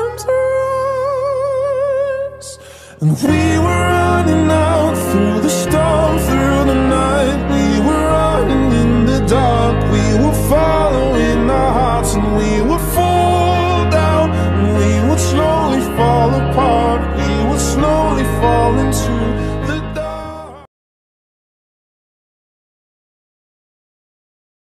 arms around us. And we were running out through the storm, through the night. We were running in the dark. We were following our hearts, and we would fall down, and we would slowly fall apart. We would slowly fall into